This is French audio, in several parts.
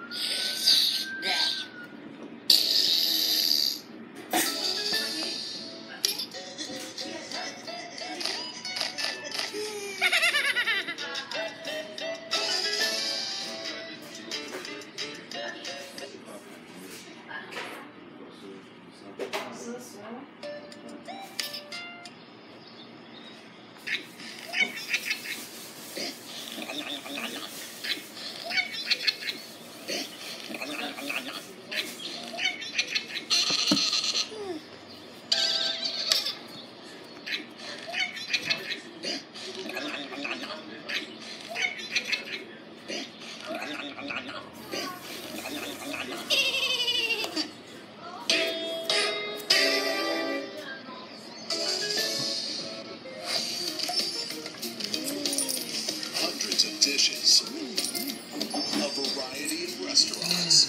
Hundreds of dishes, a variety of restaurants.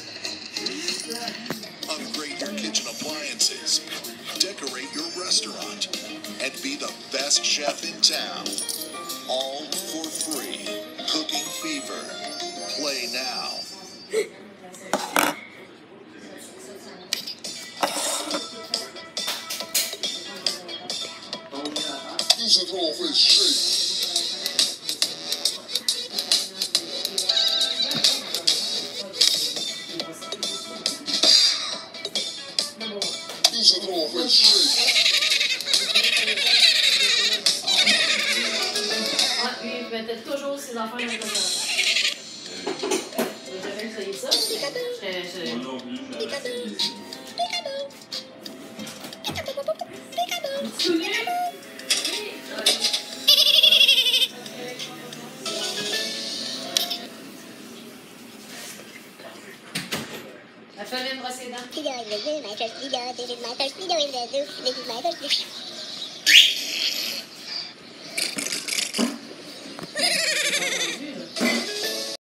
Upgrade your kitchen appliances, decorate your restaurant, and be the best chef in town. All for free. Cooking Fever. Play now. This is all for shit. Lui, il mettait toujours ses enfants dans le congélateur. Vous avez déjà essayé ça? Moi non plus. Des cadeaux. Des cadeaux. Des cadeaux. Des cadeaux. Tu te souviens? La famille brosse les dents.